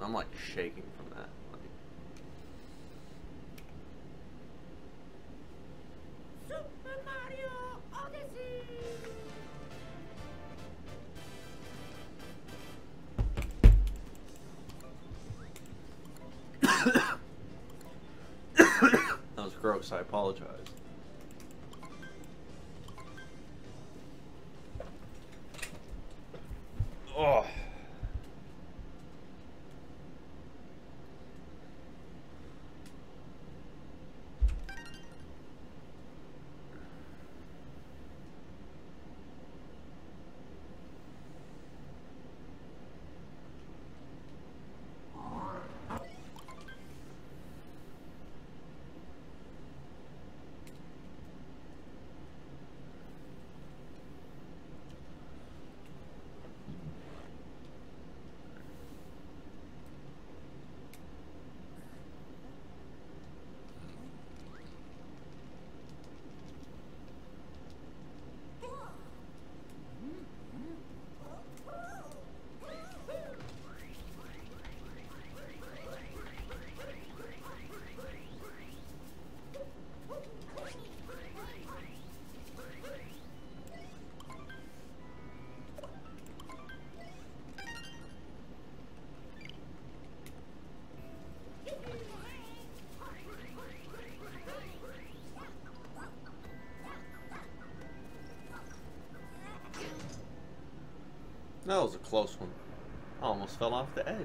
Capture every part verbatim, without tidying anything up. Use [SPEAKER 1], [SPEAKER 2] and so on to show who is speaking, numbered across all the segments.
[SPEAKER 1] I'm like shaking from that. Like,
[SPEAKER 2] Super Mario Odyssey!
[SPEAKER 1] that was gross. I apologize. Oh. That was a close one. I almost fell off the edge.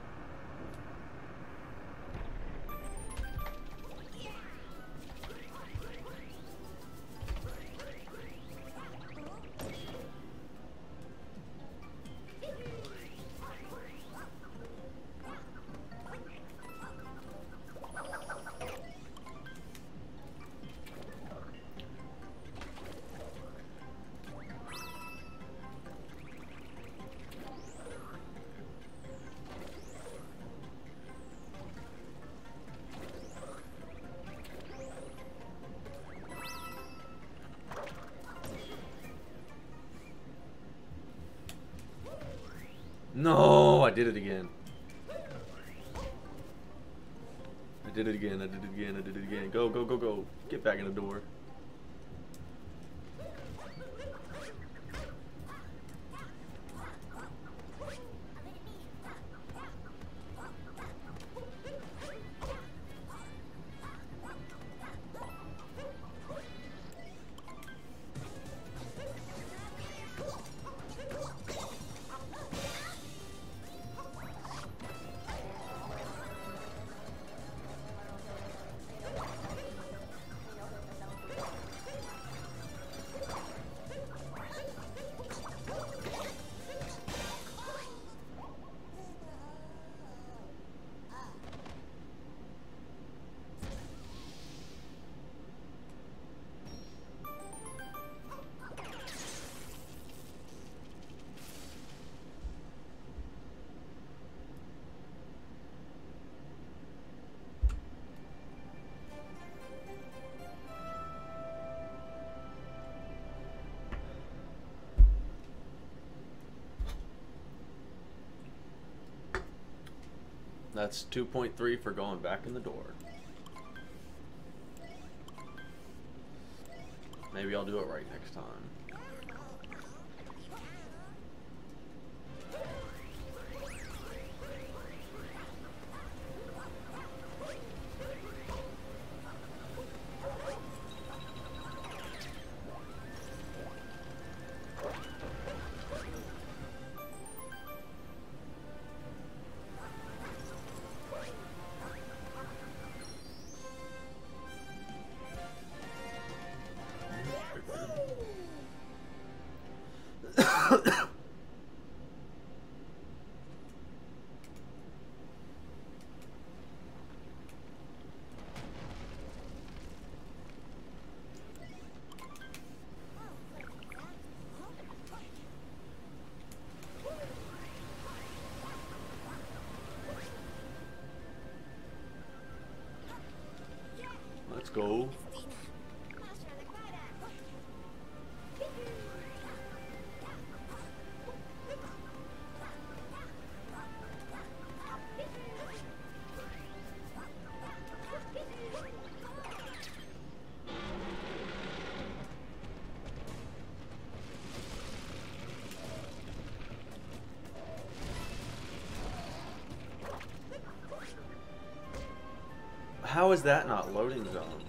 [SPEAKER 1] No, I did it again. I did it again, I did it again, I did it again. Go, go, go, go. Get back in the door. That's two point three for going back in the door. Maybe I'll do it right next time. Let's go. How is that not loading zone?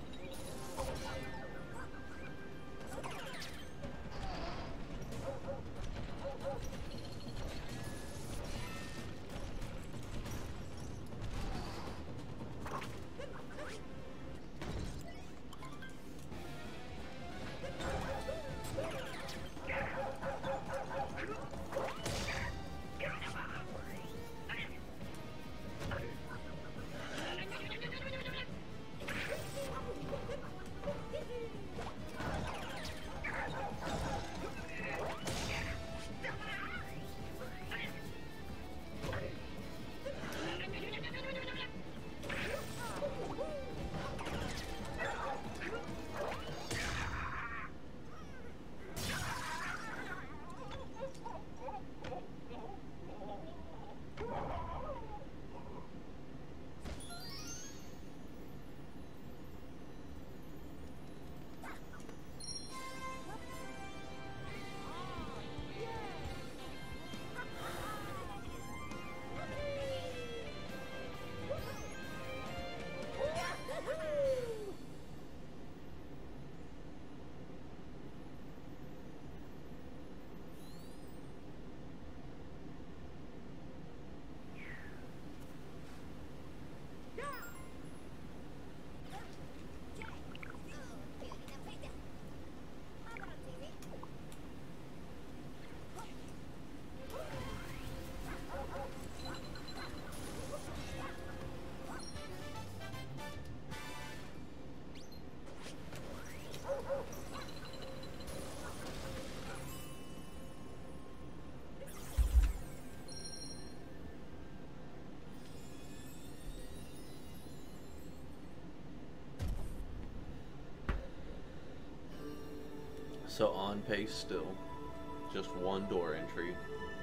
[SPEAKER 1] So on pace still. Just one door entry.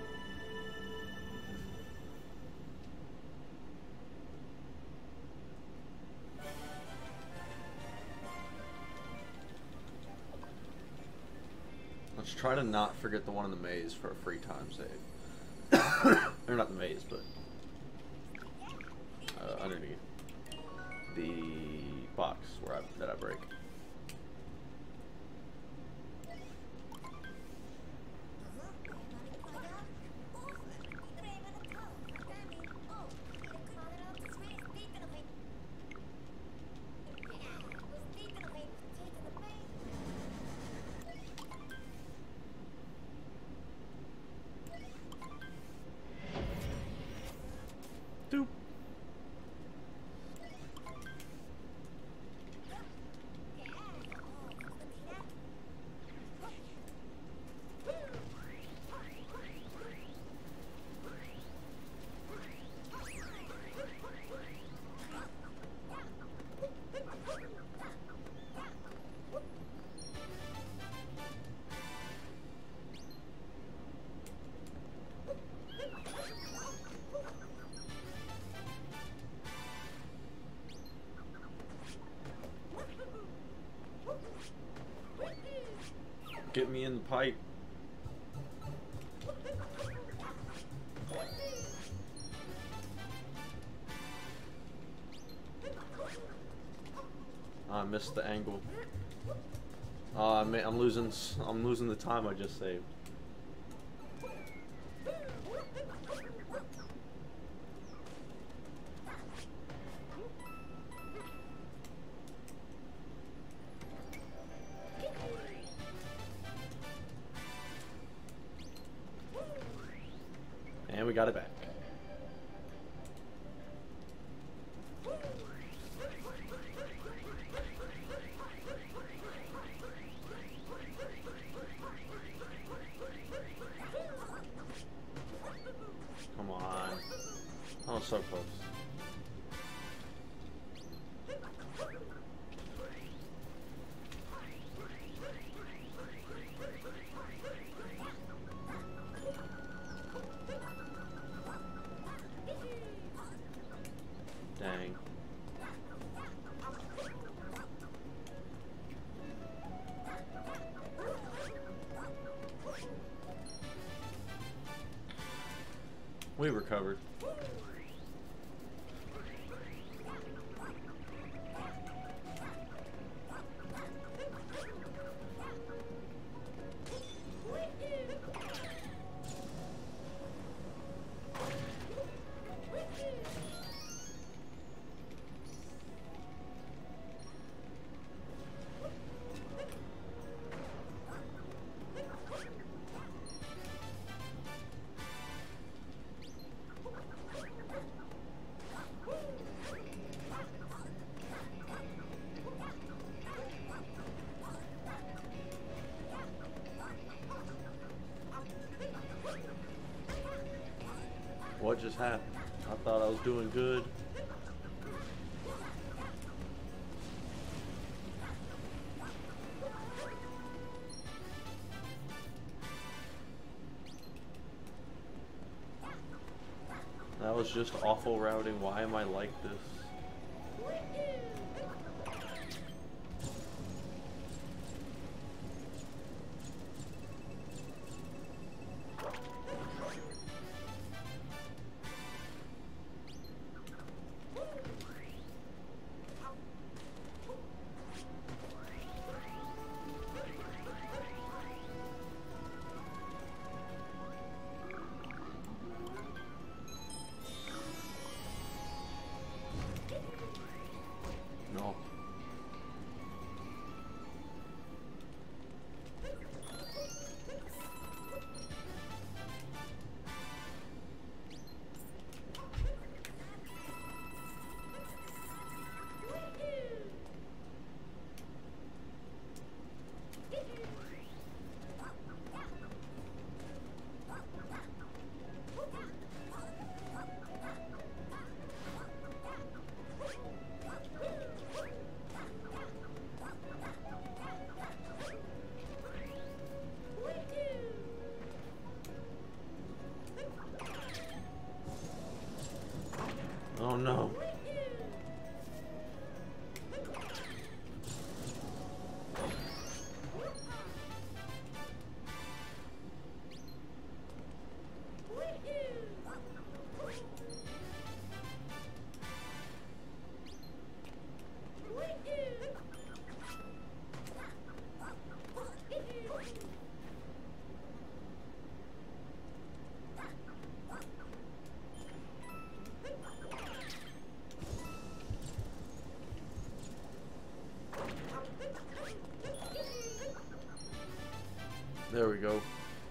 [SPEAKER 1] Let's try to not forget the one in the maze for a free time save. Or not the maze, but uh, underneath the box where I, that I break. Doop. Get me in the pipe. I missed the angle. Uh, I'm, I'm losing. I'm losing the time I just saved. And we got it back. Come on. Oh, so close. Dang. We recovered. what just happened? I thought I was doing good. That was just awful routing. Why am I like this? No. Oh no. There we go.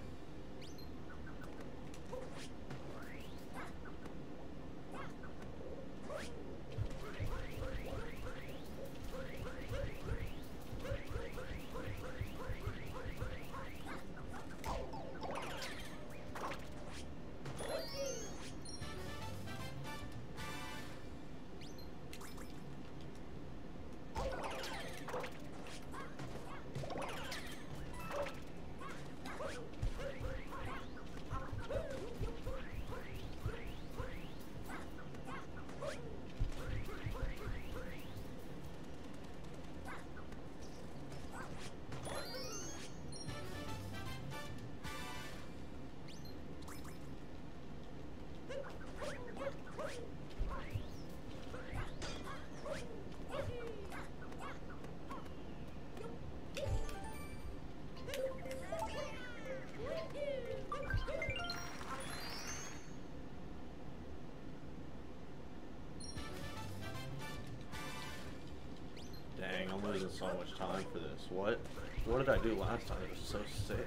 [SPEAKER 1] Dang, I'm losing so much time for this. What? What did I do last time? It was so sick.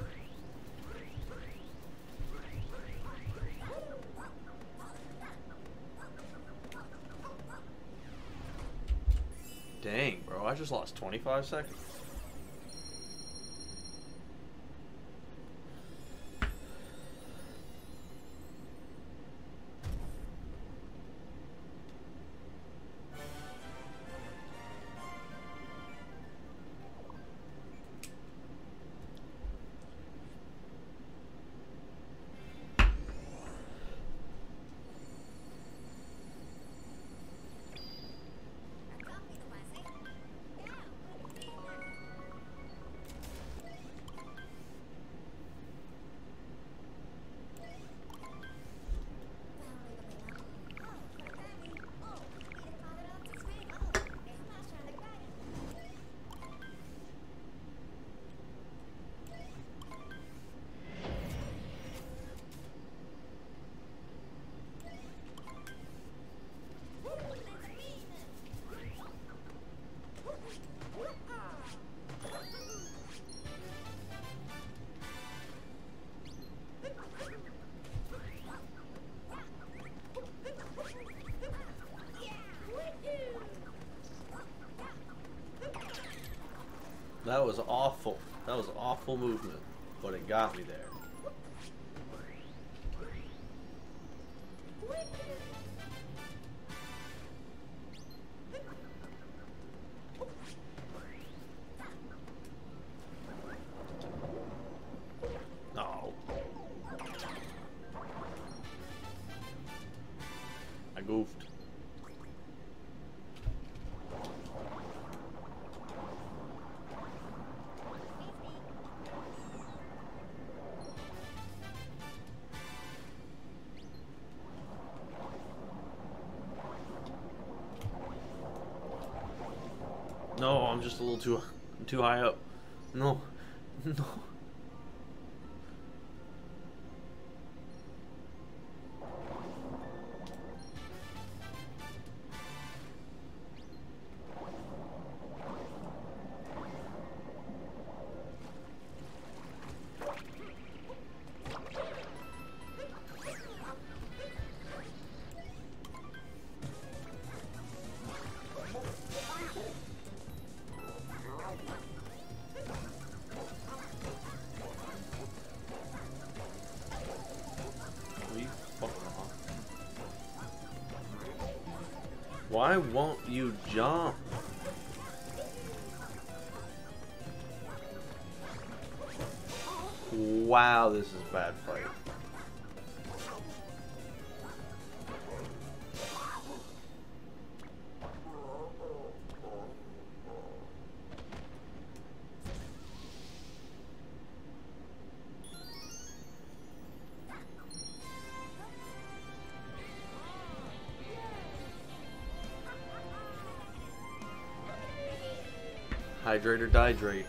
[SPEAKER 1] Dang, bro, I just lost twenty-five seconds. That was awful. That was awful movement, but it got me there. goofed. No, I'm just a little too too high up. No. No. Why won't you jump? Wow, this is a bad fight. Hydrate or dihydrate.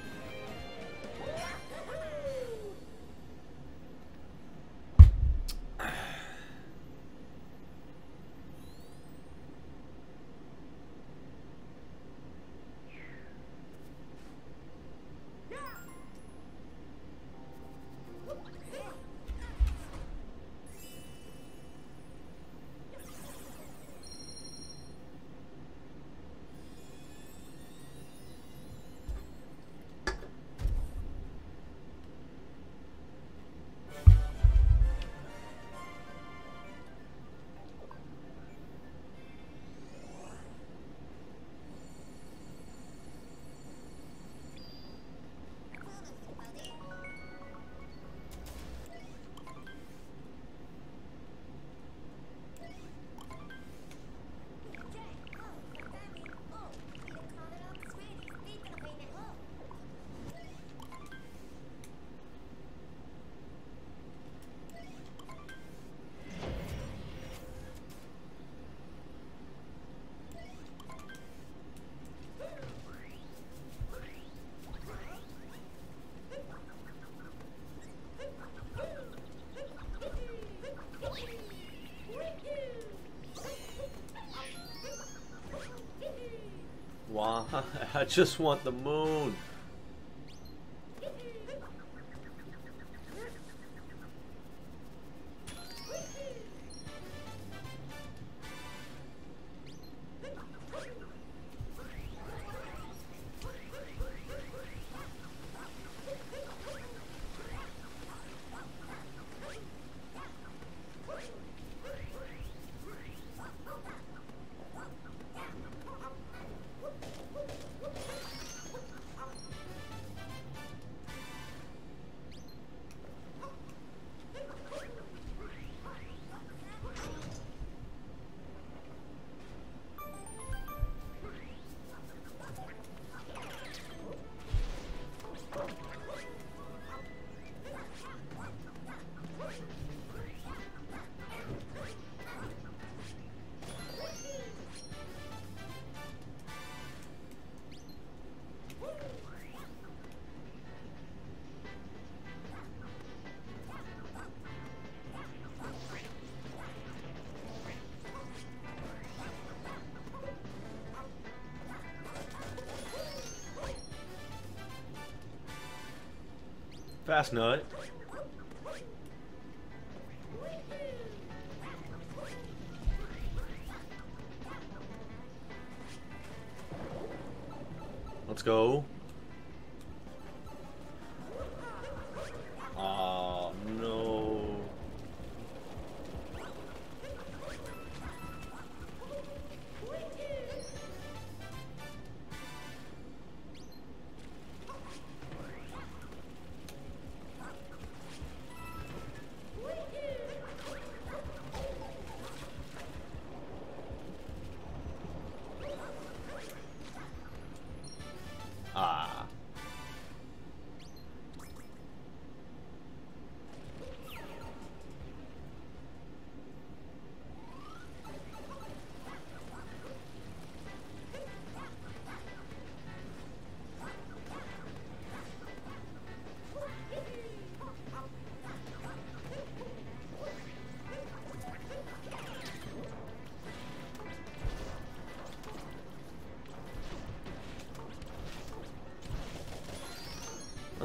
[SPEAKER 1] Why? I just want the moon. Fast nut. Let's go. Oh no.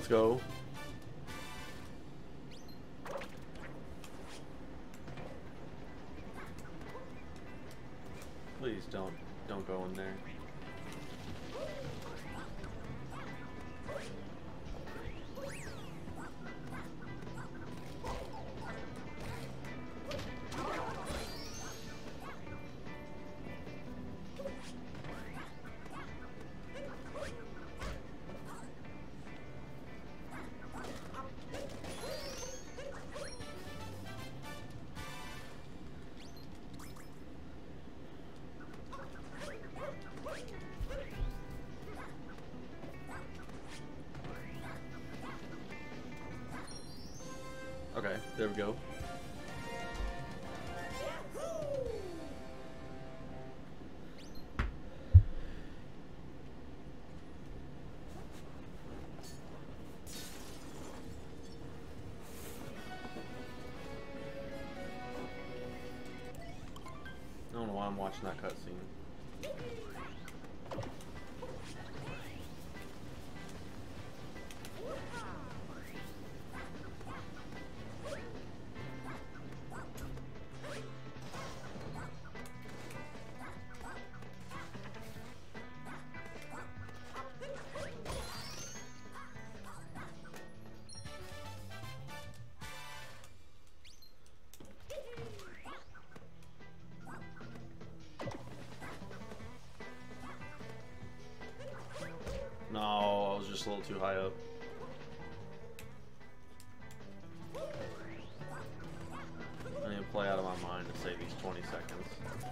[SPEAKER 1] Let's go. Please don't don't go in there. Okay, there we go. I don't know why I'm watching that cutscene. No, I was just a little too high up. I need to play out of my mind to save these twenty seconds.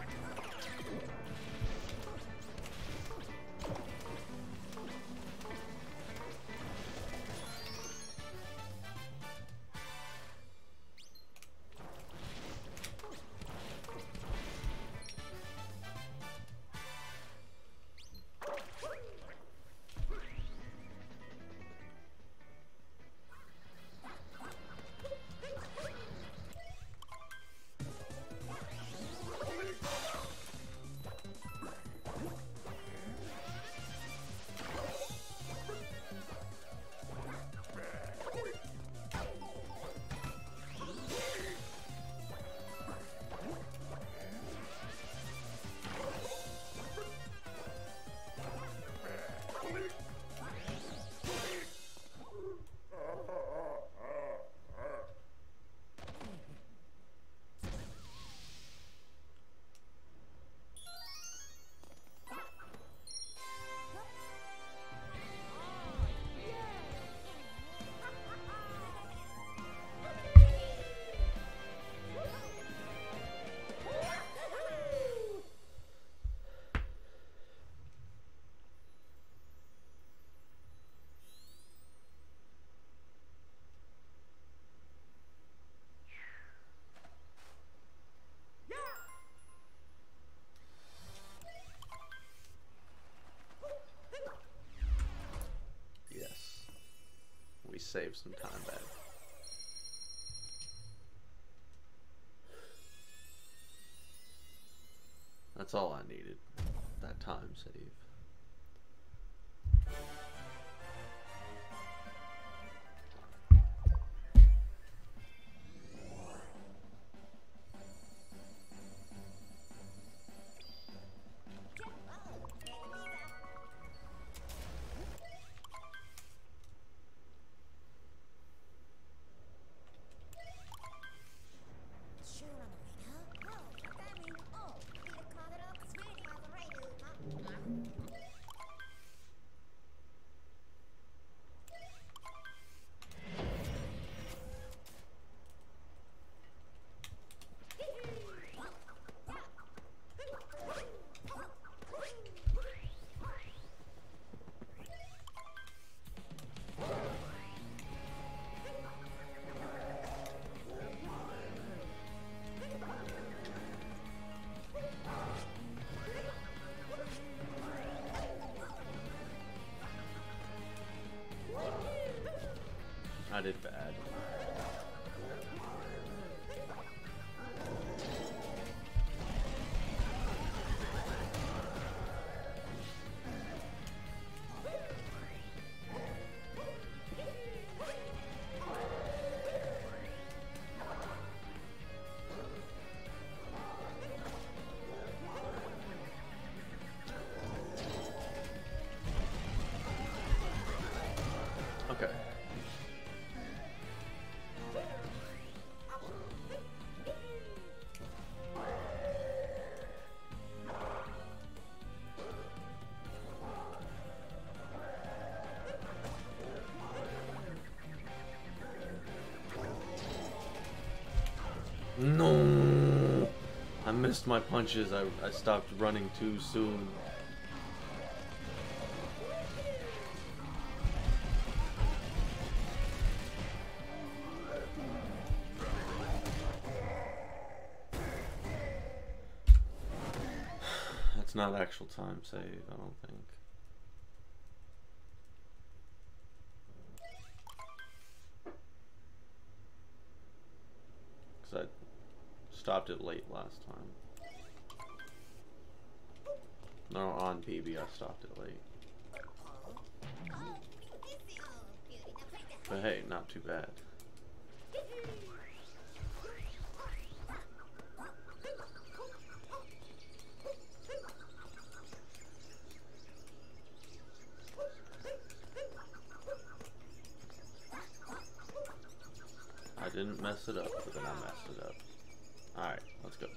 [SPEAKER 1] Save some time back. That's all I needed. That time save. I did bad. missed my punches. I, I stopped running too soon. That's not actual time save, I don't think. Because I stopped it late last time. No, on P B I stopped it late. But hey, not too bad. I didn't mess it up, but then I messed it up. Alright, let's go.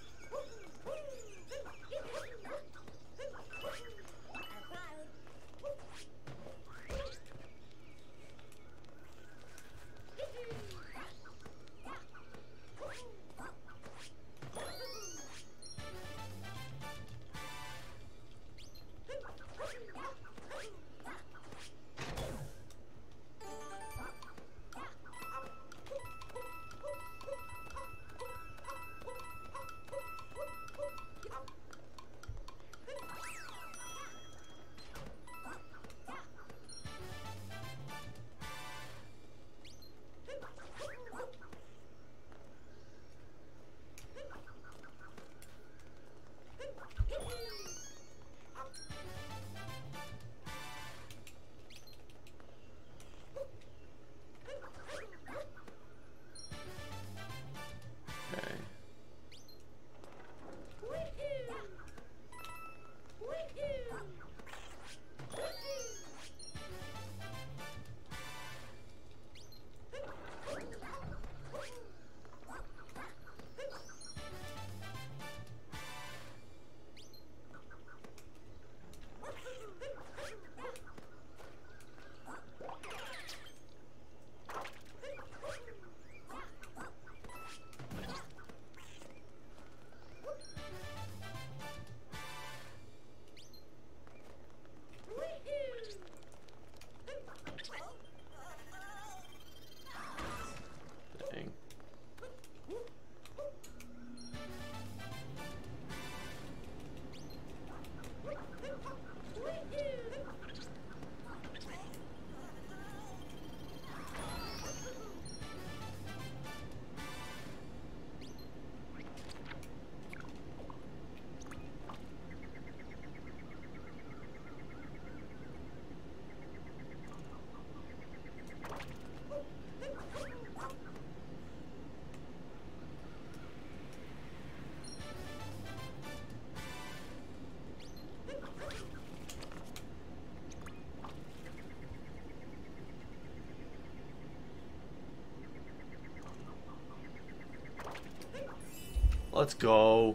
[SPEAKER 1] Let's go.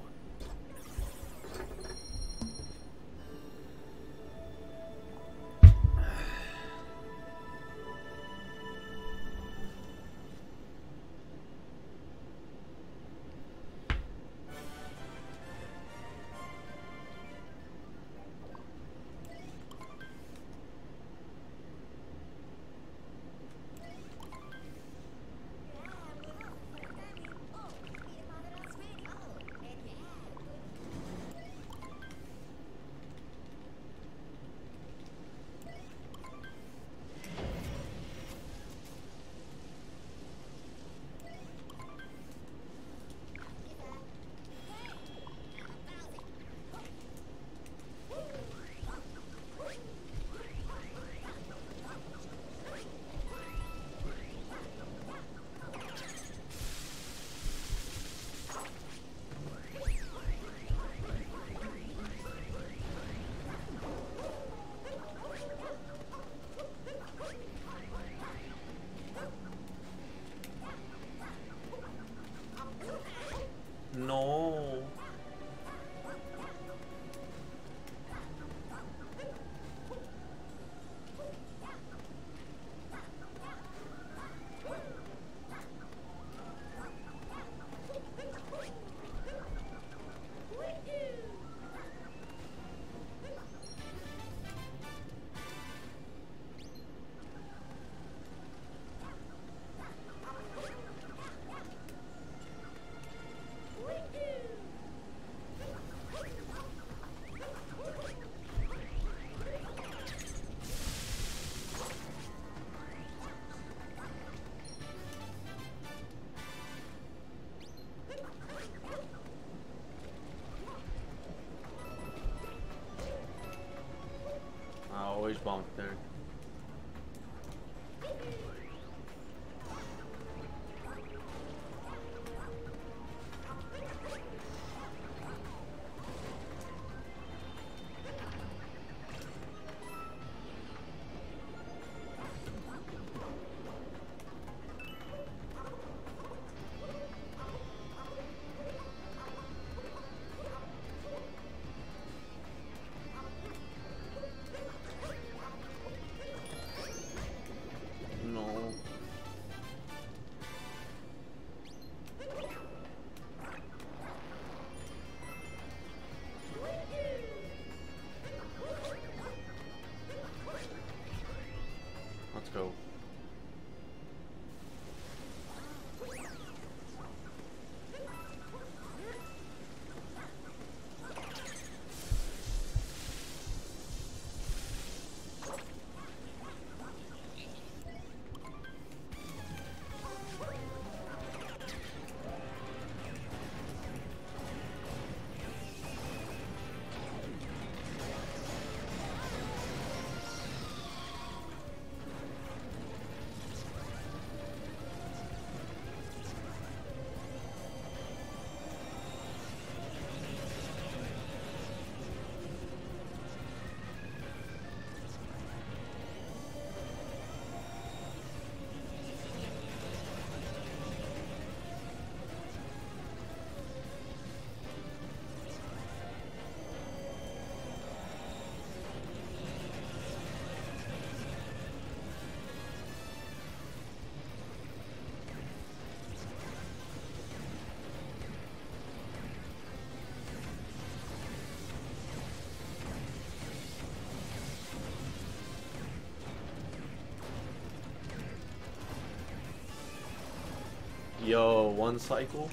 [SPEAKER 1] bonk there. No. Let's go. Yo, one cycle.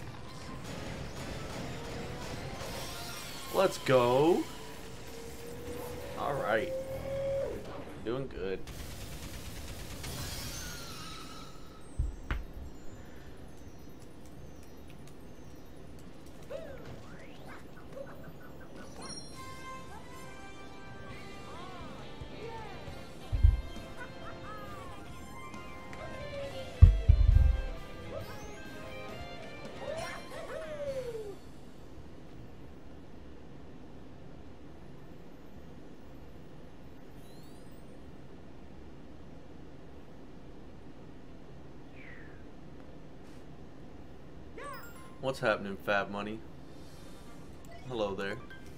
[SPEAKER 1] Let's go. All right. Doing good. What's happening, Fab Money? Hello there.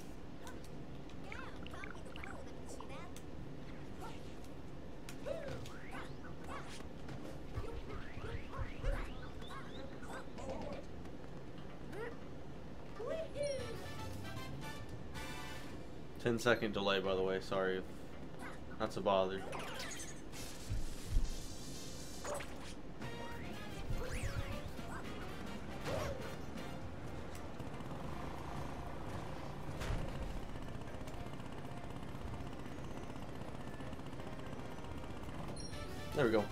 [SPEAKER 1] ten second delay, by the way. Sorry if that's a bother. There we go.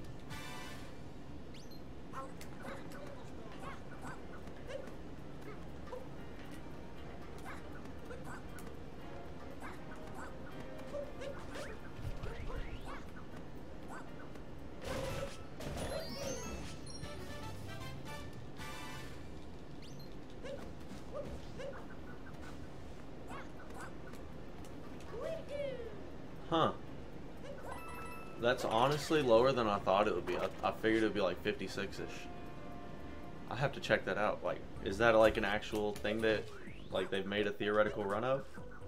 [SPEAKER 1] Huh. That's honestly lower than I thought it would be. I, I figured it would be like fifty-six-ish. I have to check that out. Like, is that like an actual thing that, like, they've made a theoretical run of?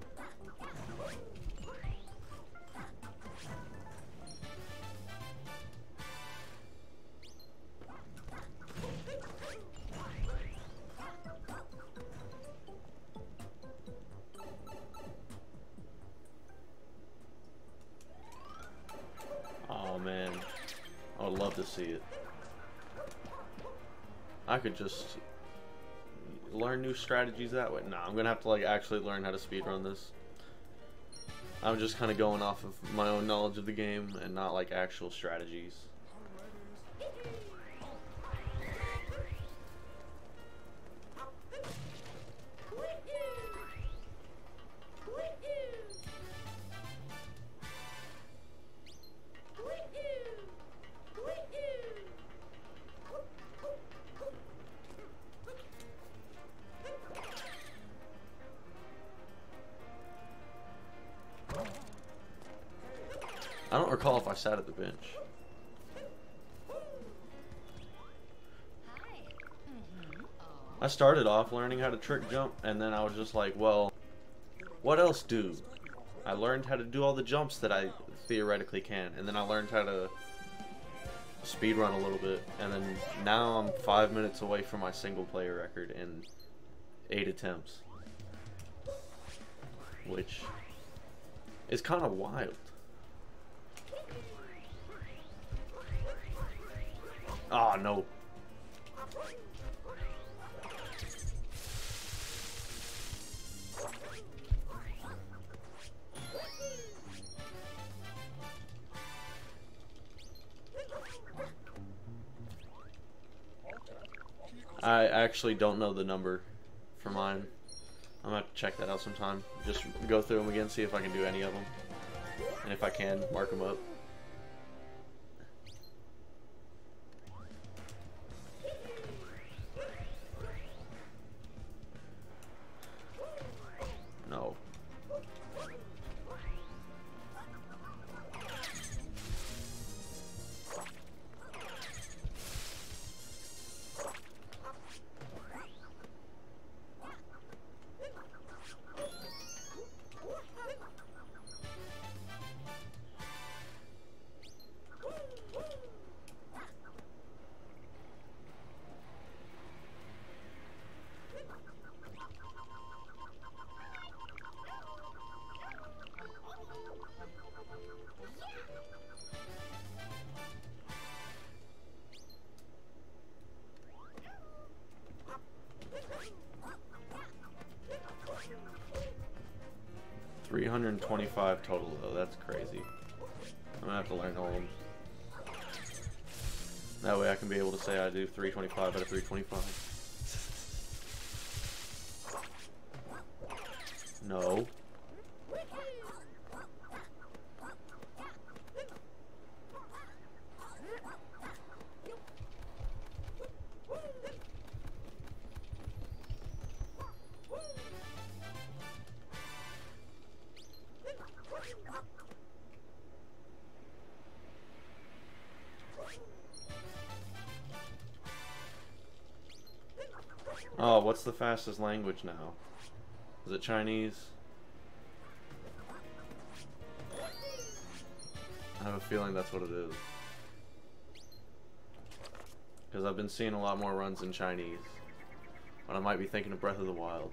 [SPEAKER 1] Oh man, I would love to see it. I could just learn new strategies that way. Nah, I'm gonna have to like actually learn how to speedrun this. I'm just kind of going off of my own knowledge of the game and not like actual strategies. I don't recall if I sat at the bench. I started off learning how to trick jump, and then I was just like, well, what else do? I learned how to do all the jumps that I theoretically can, and then I learned how to speed run a little bit, and then now I'm five minutes away from my single player record in eight attempts, which is kind of wild. Ah, oh, no. I actually don't know the number for mine. I'm gonna have to check that out sometime. Just go through them again, see if I can do any of them. And if I can, mark them up. No. three hundred twenty-five total though, that's crazy. I'm gonna have to learn all of them. That way I can be able to say I do three twenty-five out of three twenty-five. No. Oh, what's the fastest language now? Is it Chinese? I have a feeling that's what it is. Because I've been seeing a lot more runs in Chinese. But I might be thinking of Breath of the Wild.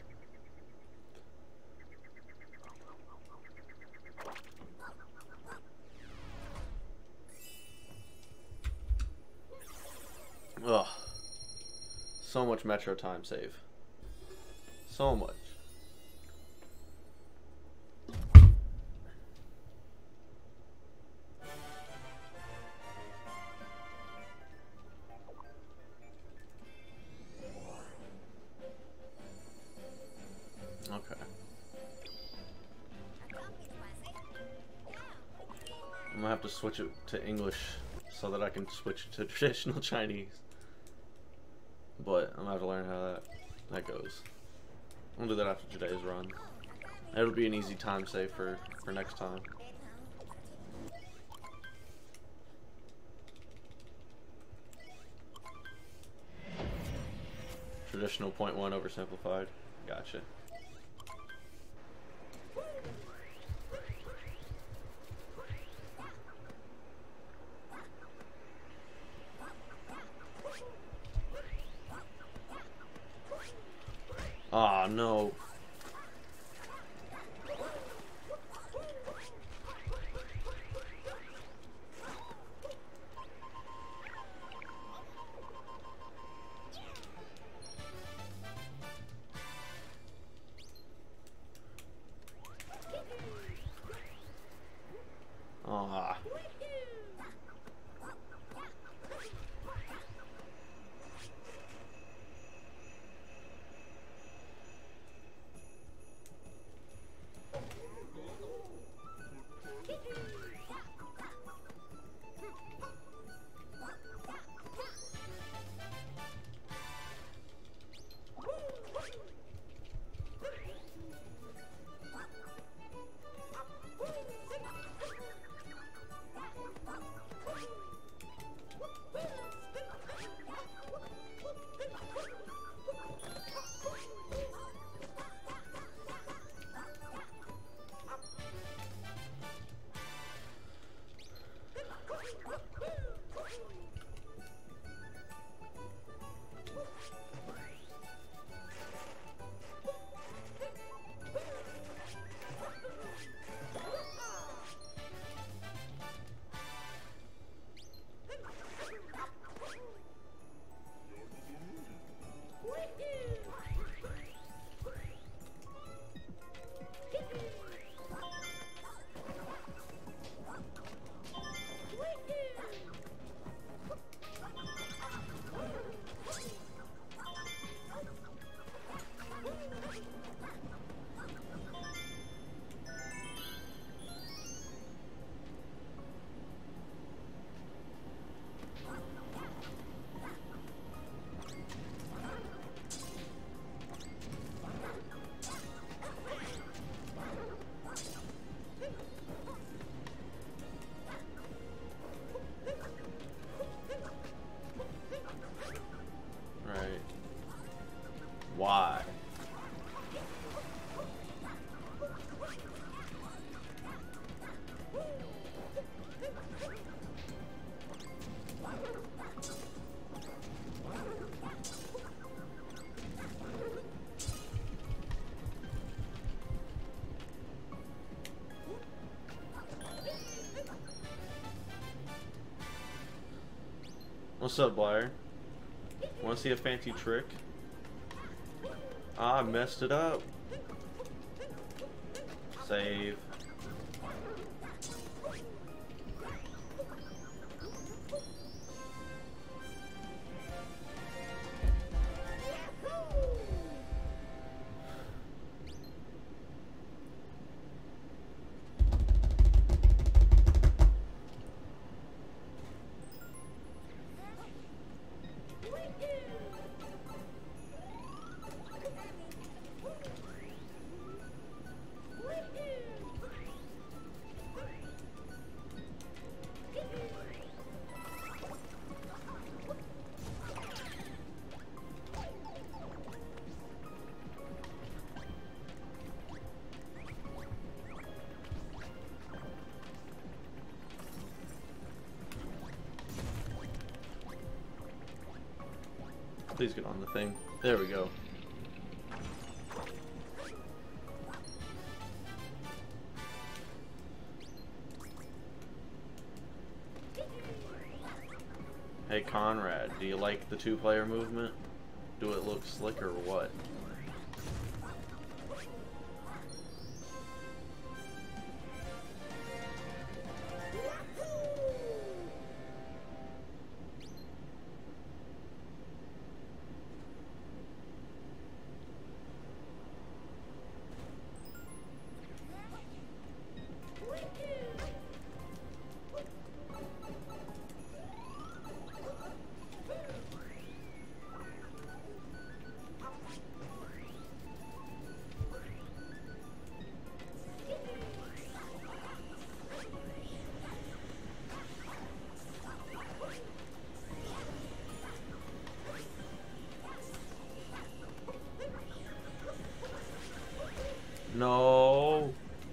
[SPEAKER 1] Ugh. So much Metro time save. So much. Okay. I'm gonna have to switch it to English so that I can switch to traditional Chinese. But I'm gonna have to learn how that that goes. I'll do that after today's run. It'll be an easy time save for for next time. Traditional point one oversimplified. Gotcha. Ah, no. Ah. What's up, Blair? Want to see a fancy trick? Ah, I messed it up. Save. Please get on the thing. There we go. Hey Conrad, do you like the two-player movement? Do it look slicker or what? No.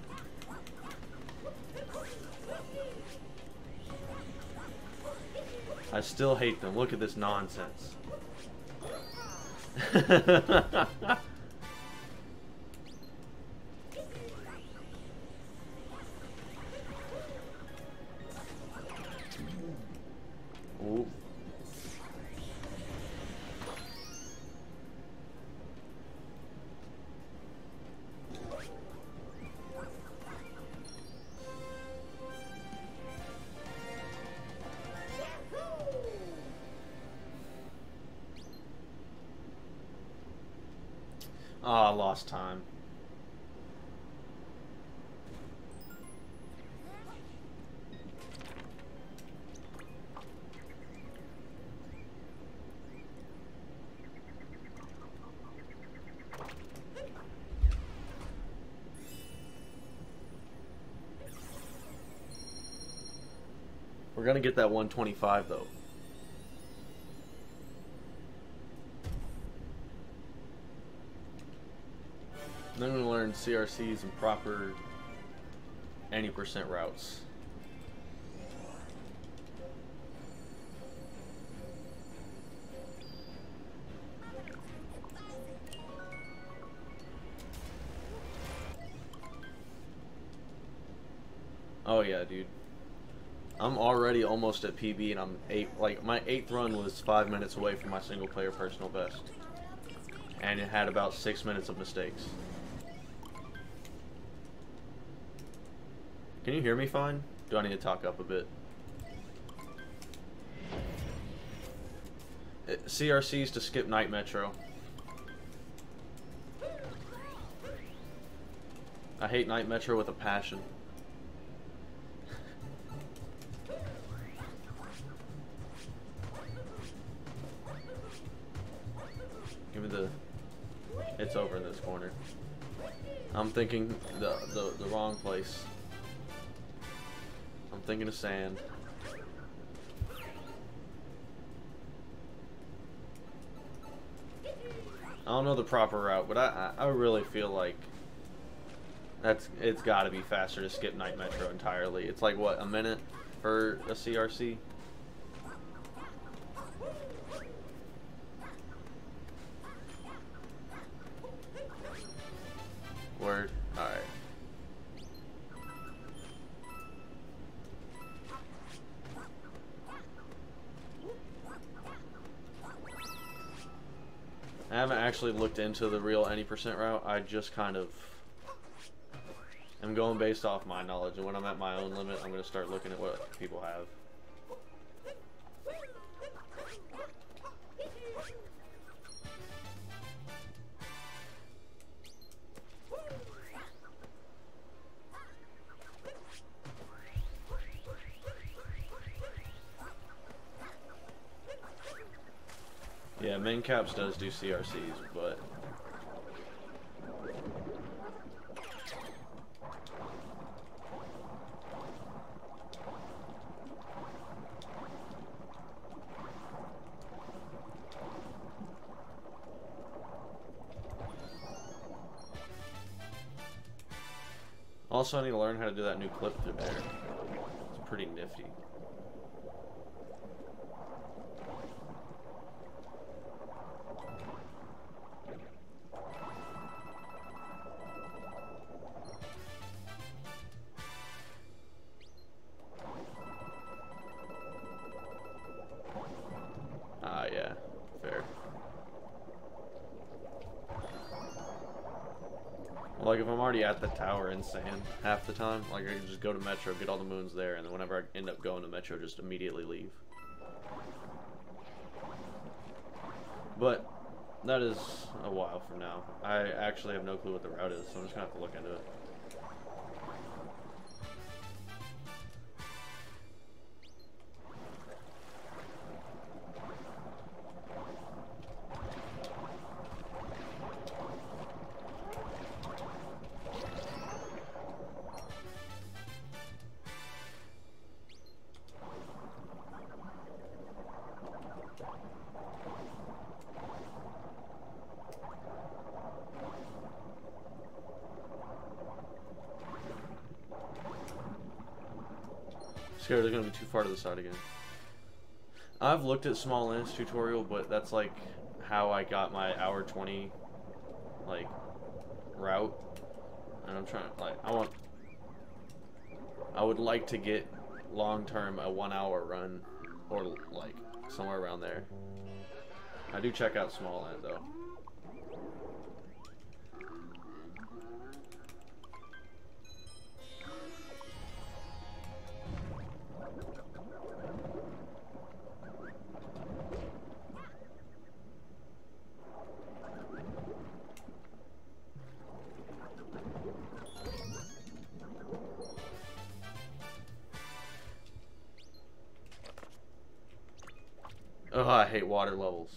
[SPEAKER 1] I still hate them. Look at this nonsense. Ooh. Oh, I lost time. We're gonna get that one twenty-five though. Then we learn C R Cs and proper any percent routes. Oh yeah, dude. I'm already almost at P B and I'm eight. Like my eighth run was five minutes away from my single player personal best, and it had about six minutes of mistakes. Can you hear me fine? Do I need to talk up a bit? C R Cs to skip Night Metro. I hate Night Metro with a passion. Give me the... It's over in this corner. I'm thinking the, the, the wrong place. I'm thinking of sand. I don't know the proper route, but I, I, I really feel like that's it's got to be faster to skip Night Metro entirely. It's like, what, a minute for a C R C? Word. Alright. actually looked into the real any percent route. I just kind of am going based off my knowledge, and when I'm at my own limit, I'm going to start looking at what people have. Yeah, main caps does do C R Cs, but also I need to learn how to do that new clip through there. It's pretty nifty. Ah, yeah, fair. Well, like, if I'm already at the tower in sand half the time, like, I can just go to Metro, get all the moons there, and then whenever I end up going to Metro, just immediately leave. But that is a while from now. I actually have no clue what the route is, so I'm just gonna have to look into it. Scared they're gonna be too far to the side again. I've looked at Small Ints tutorial, but that's like how I got my hour twenty like route, and I'm trying like I want I would like to get long term a one hour run or like somewhere around there. I do check out Small Int though. Oh, I hate water levels.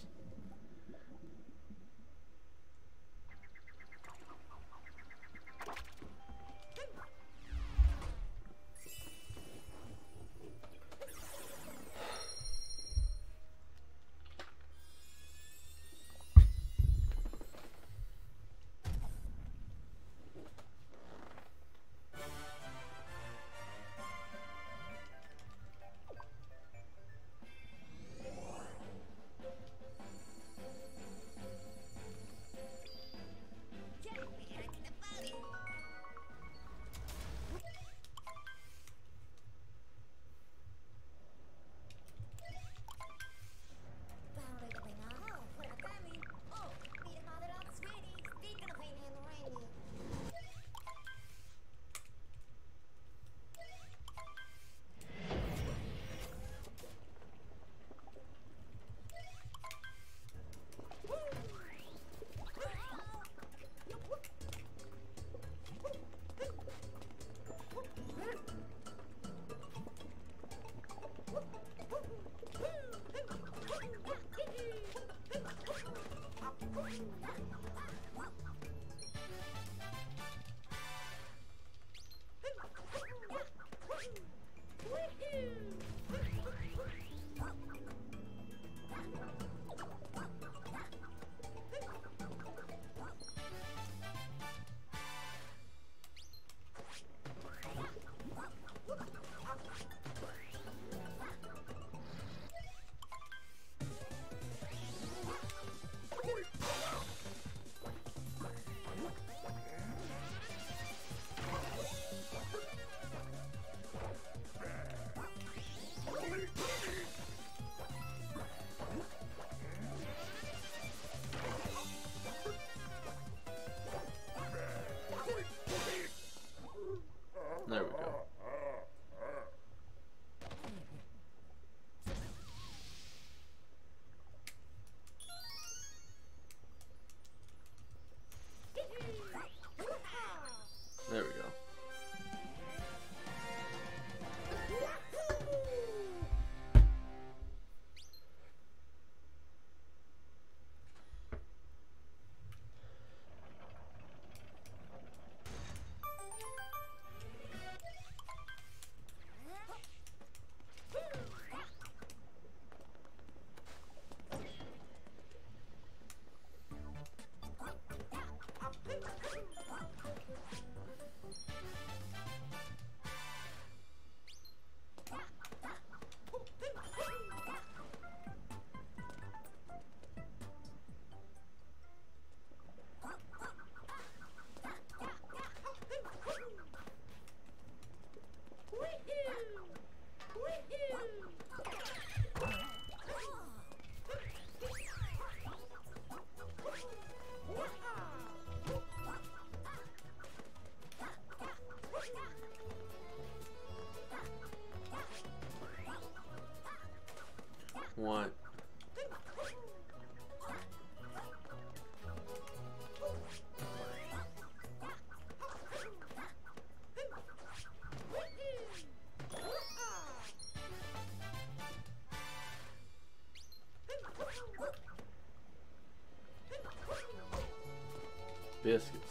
[SPEAKER 1] biscuits.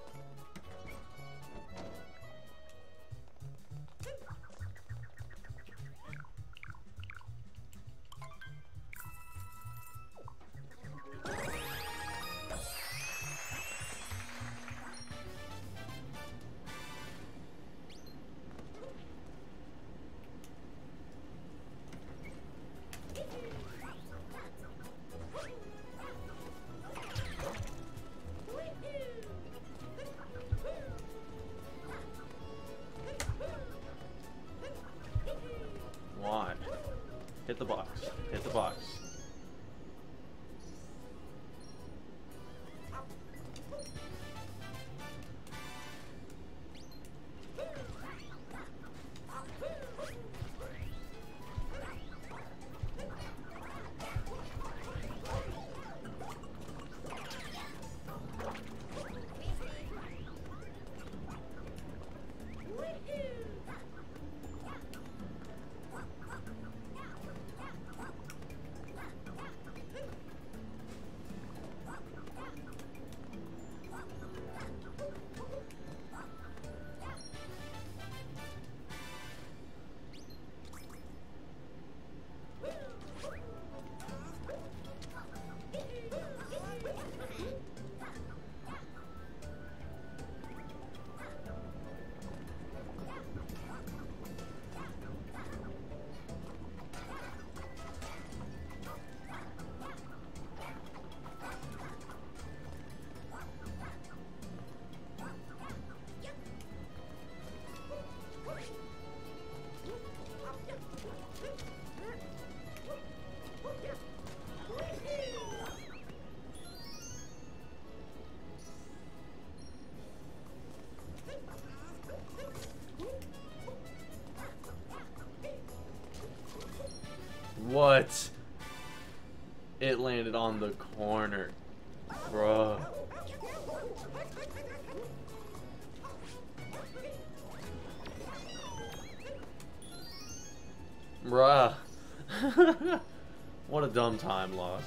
[SPEAKER 1] Why? Hit the box. Hit the box. What? It landed on the corner. Bruh. Bruh. What a dumb time loss.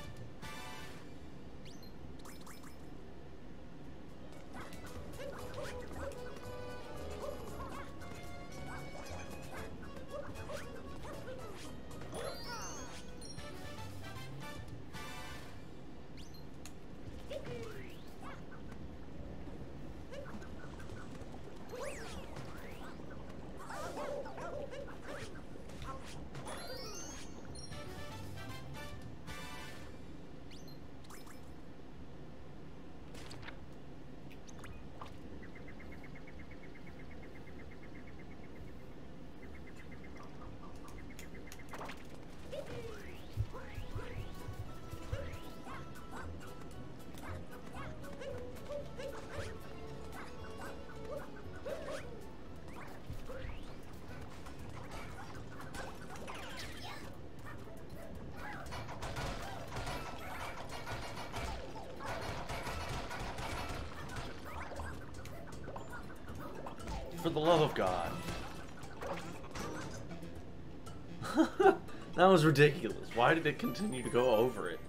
[SPEAKER 1] For the love of God. That was ridiculous. Why did it continue to go over it?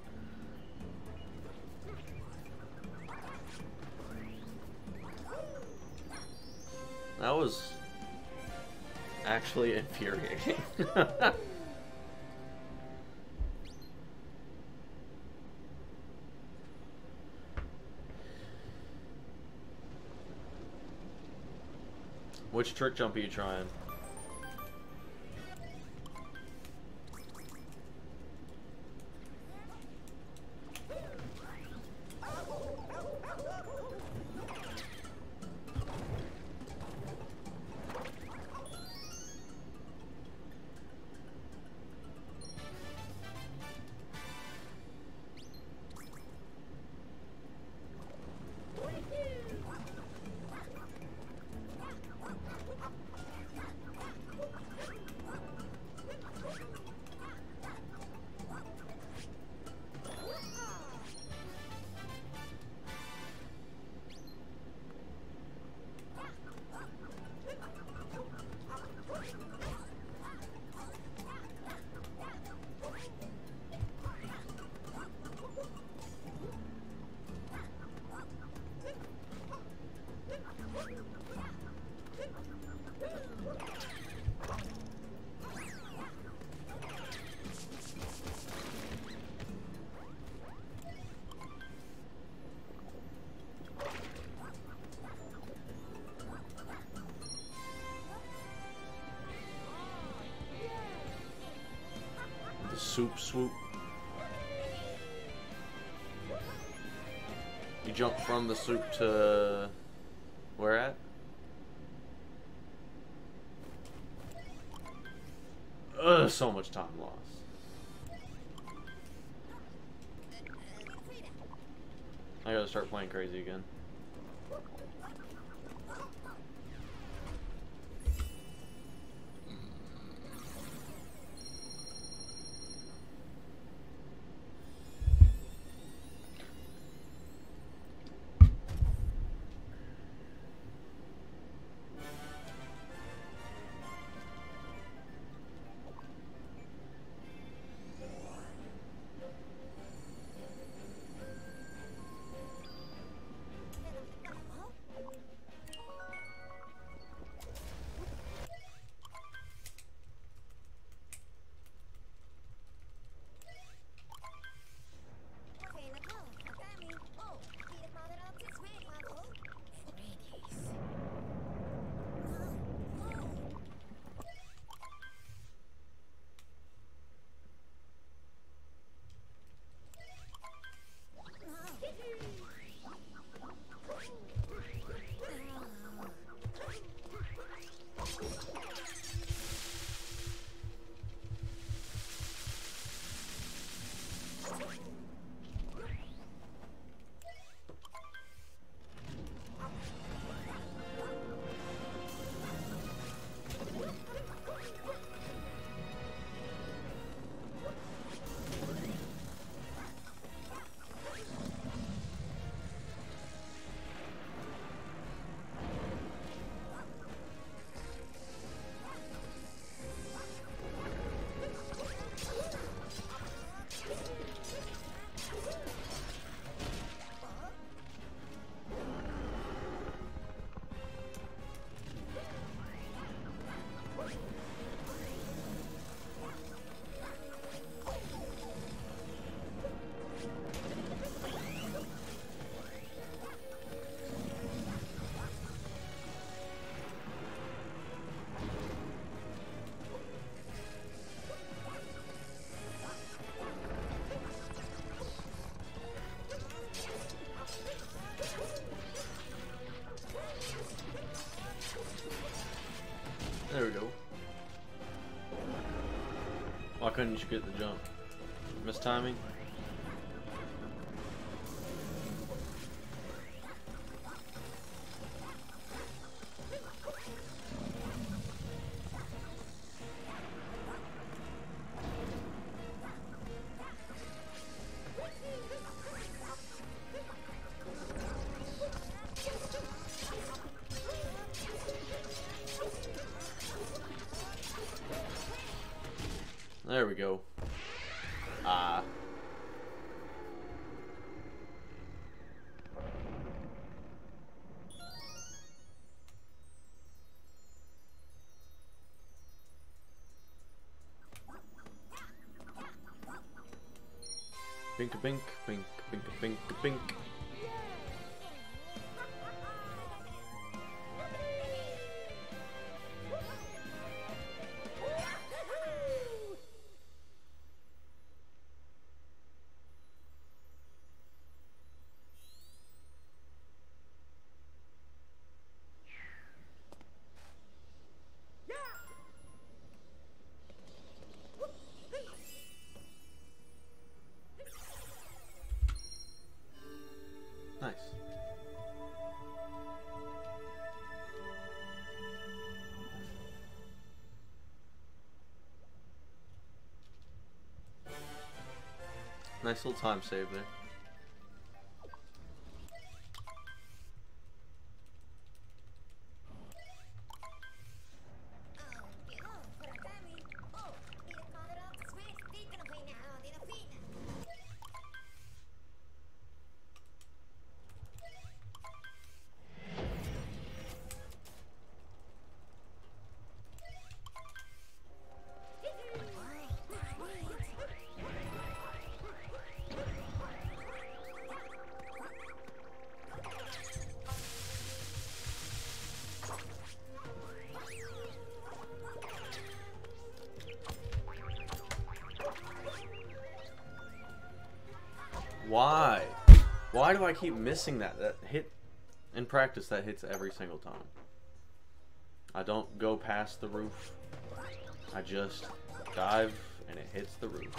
[SPEAKER 1] That was actually infuriating. Which trick jump are you trying? The soup swoop. You jump from the soup to where at? Ugh, so much time lost. I gotta start playing crazy again. There we go. Why couldn't you get the jump? Mistiming? There we go. Ah. Uh. Bink a bink, bink, bink a bink a bink. Nice. Nice little time save there. Why? Why do I keep missing that? That hit in practice, that hits every single time. I don't go past the roof. I just dive and it hits the roof.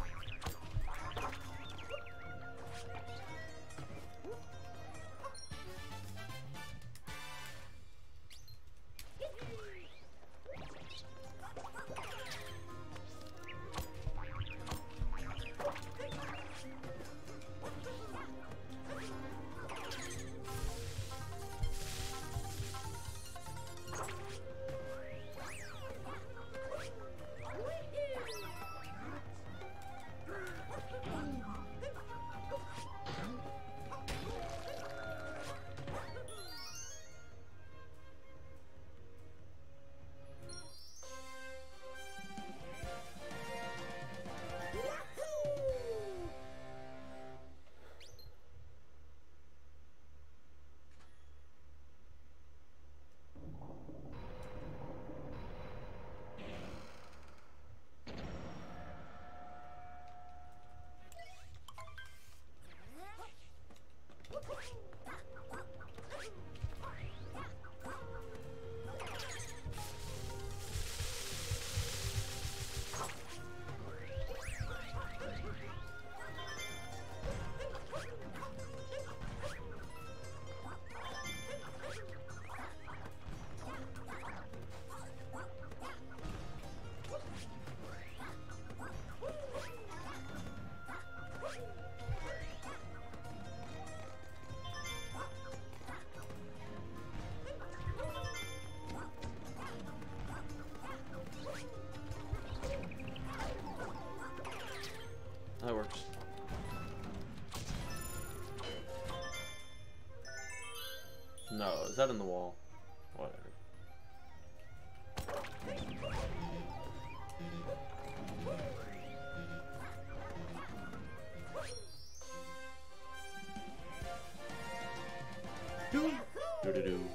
[SPEAKER 1] That works. No, is that in the wall? Whatever. Do do do do.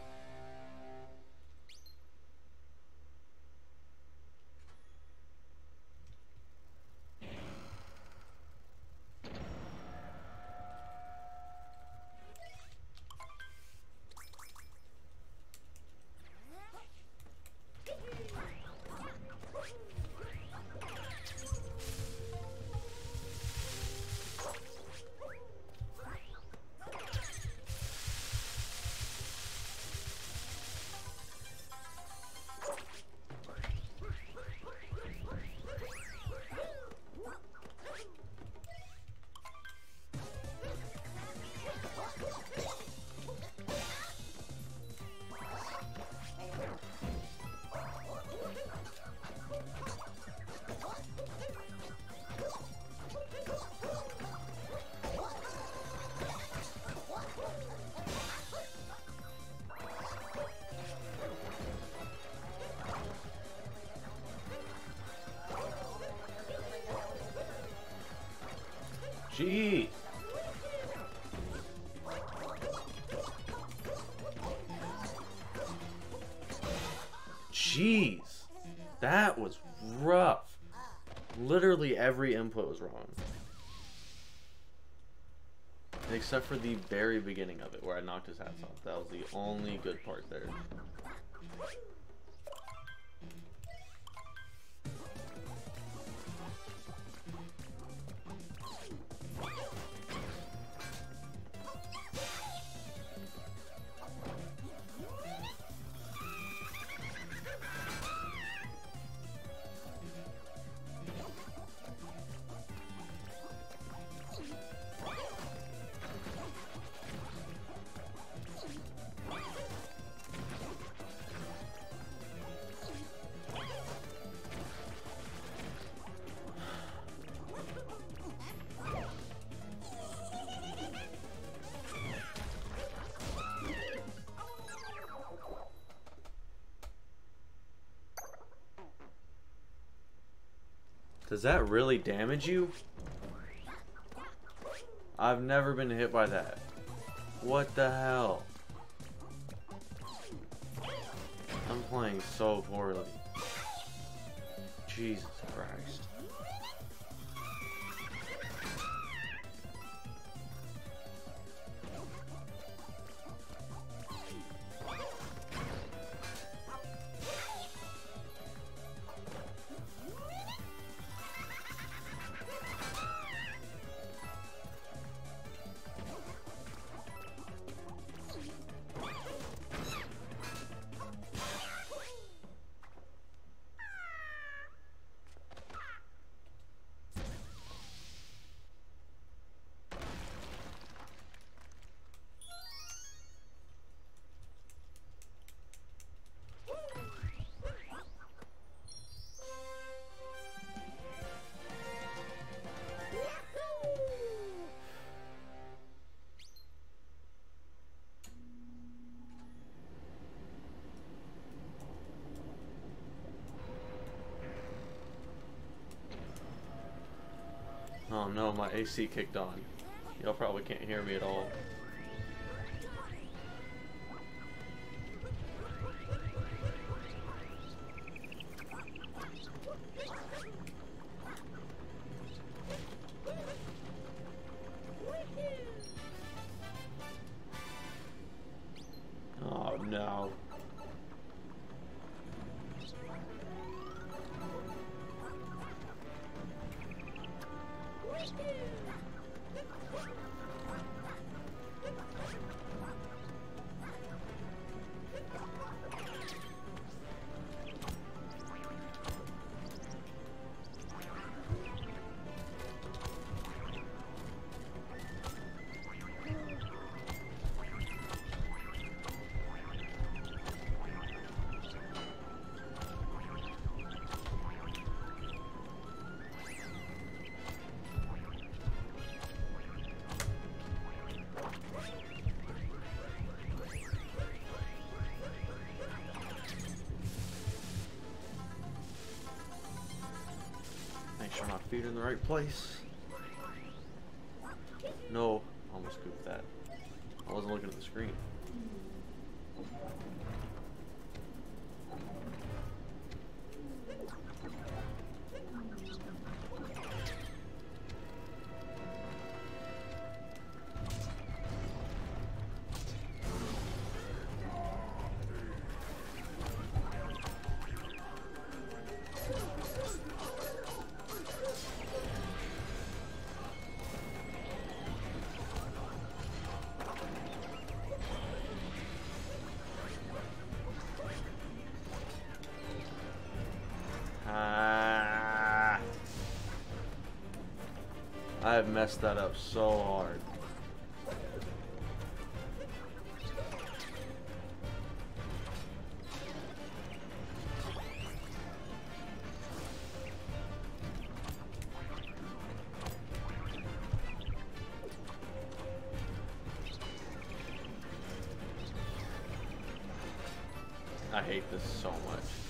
[SPEAKER 1] Gee. Jeez. That was rough. Literally every input was wrong. Except for the very beginning of it where I knocked his hats off. That was the only good part there. Does that really damage you? I've never been hit by that. What the hell? I'm playing so poorly. Jesus Christ. no, my A C kicked on. Y'all probably can't hear me at all. Oh no. Make sure my feet are in the right place. No, almost goofed that. I wasn't looking at the screen. Ah, I have messed that up so hard. I hate this so much.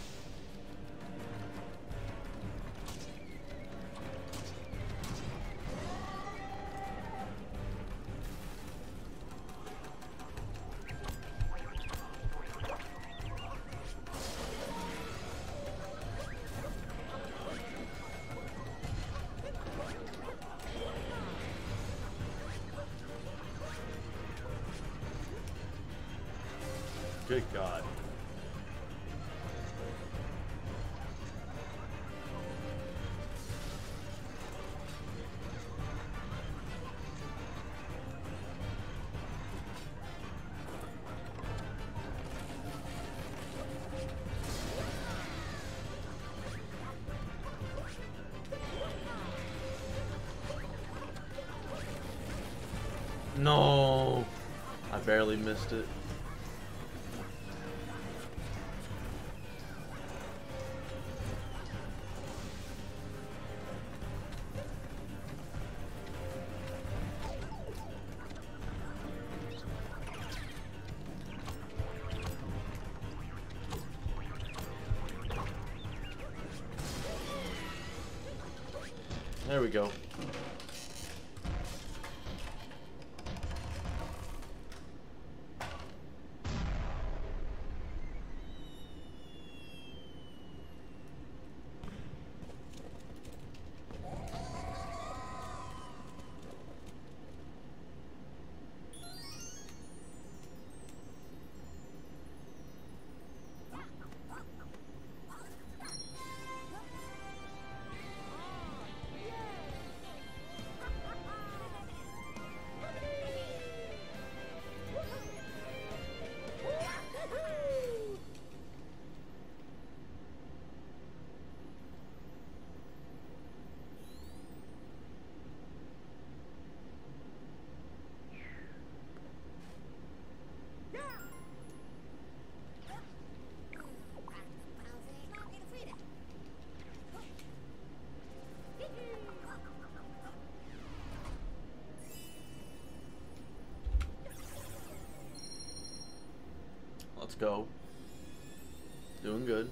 [SPEAKER 1] Good God. No, I barely missed it. There we go. Let's go. Doing good.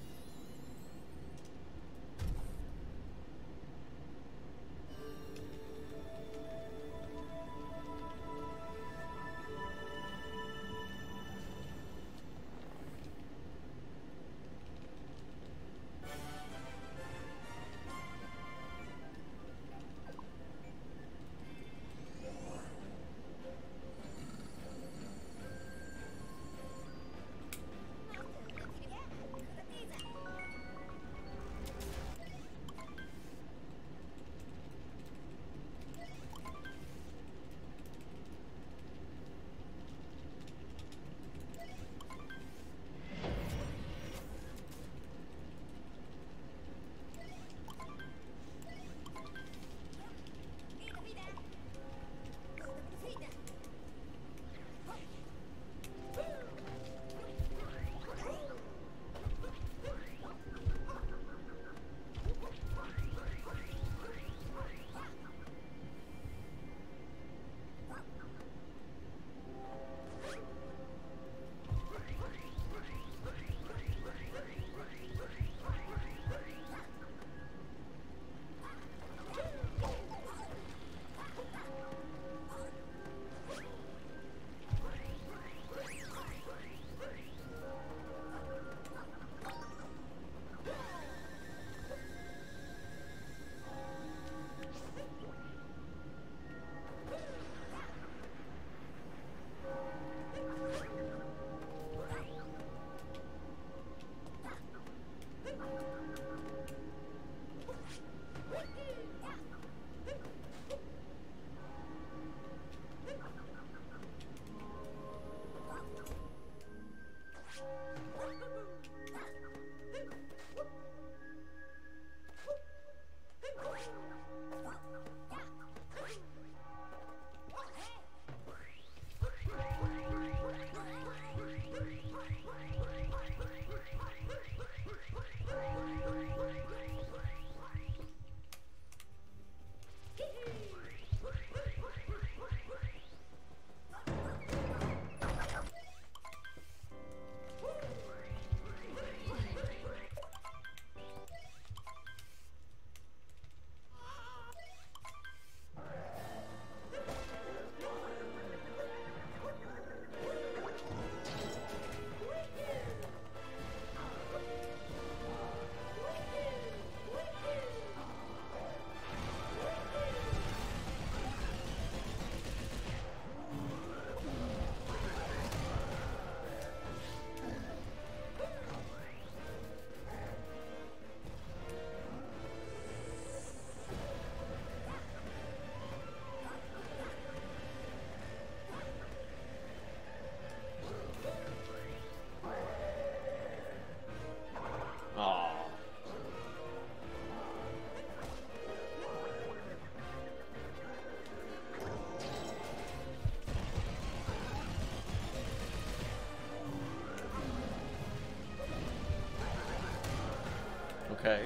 [SPEAKER 1] Okay.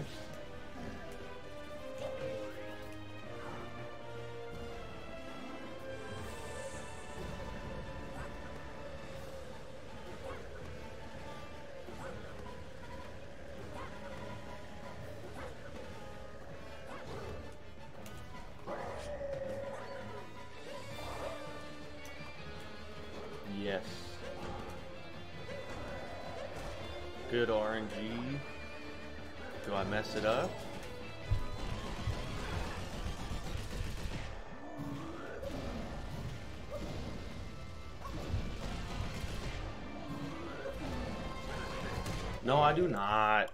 [SPEAKER 1] Yes. Good R N G. Do I mess it up? No, I do not.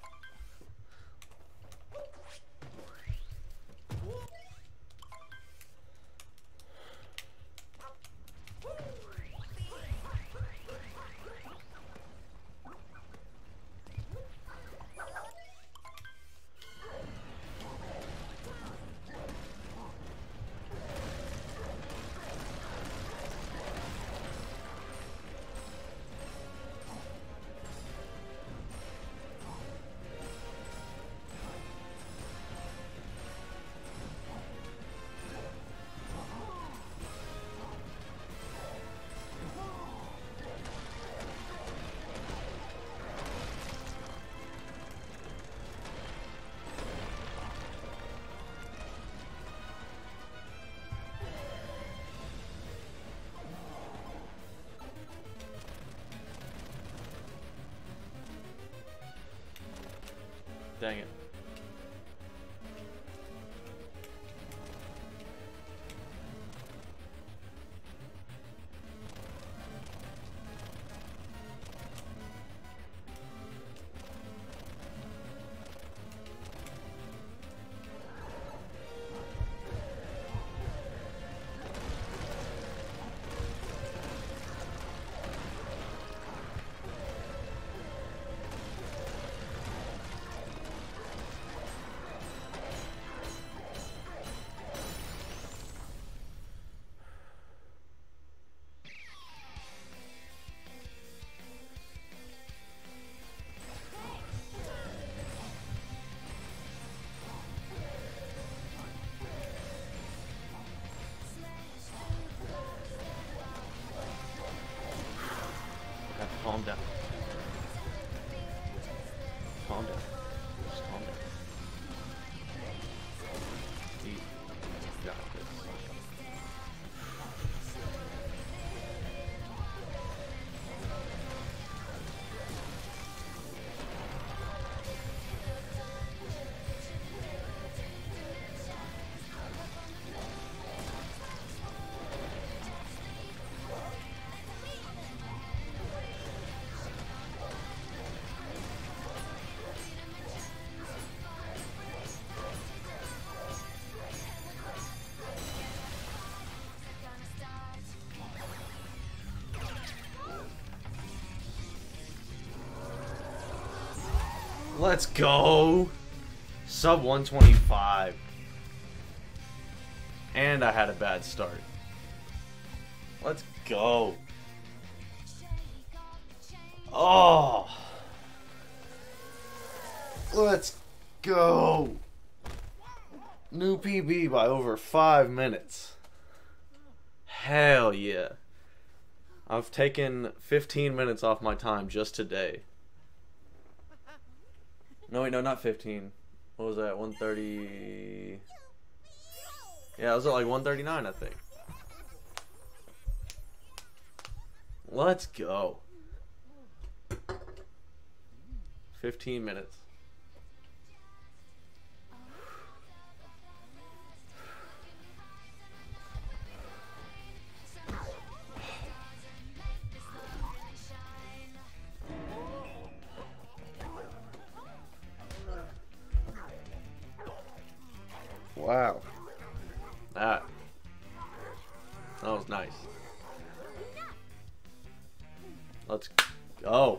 [SPEAKER 1] Dang it. Calm down. Calm down. Just calm down. You got this. Let's go. Sub one twenty-five. And I had a bad start. Let's go. Oh. Let's go. New P B by over five minutes. Hell yeah. I've taken fifteen minutes off my time just today. No, wait, no, not fifteen. What was that? one thirty. Yeah, it was at like one thirty-nine, I think. Let's go. fifteen minutes. Wow. That. That was nice. Let's go.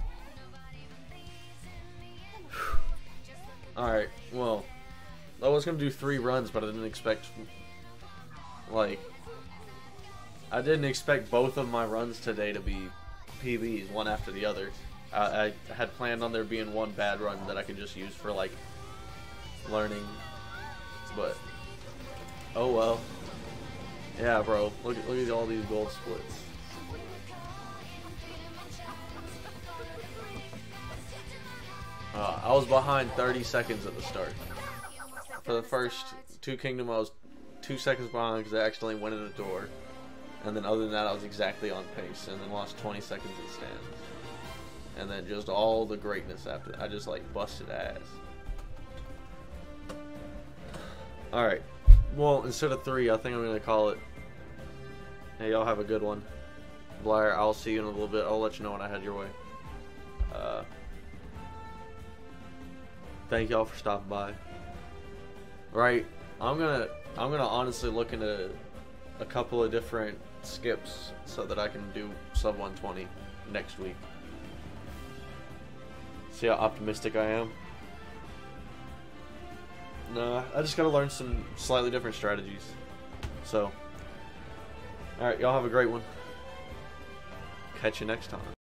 [SPEAKER 1] Alright, well. I was going to do three runs, but I didn't expect... Like... I didn't expect both of my runs today to be P Bs, one after the other. I, I had planned on there being one bad run that I could just use for, like, learning. But... Oh well. Yeah, bro. Look at, look at all these gold splits. Uh, I was behind thirty seconds at the start. For the first two Kingdom, I was two seconds behind because I accidentally went in the door. And then other than that, I was exactly on pace. And then lost twenty seconds in stands. And then just all the greatness after that. I just like busted ass. Alright. Well, instead of three, I think I'm going to call it. Hey, y'all have a good one. Blair, I'll see you in a little bit. I'll let you know when I head your way. Uh, thank y'all for stopping by. Right, I'm gonna I'm gonna honestly look into a couple of different skips so that I can do sub one twenty next week. See how optimistic I am? No, I just gotta learn some slightly different strategies. So, alright, y'all have a great one. Catch you next time.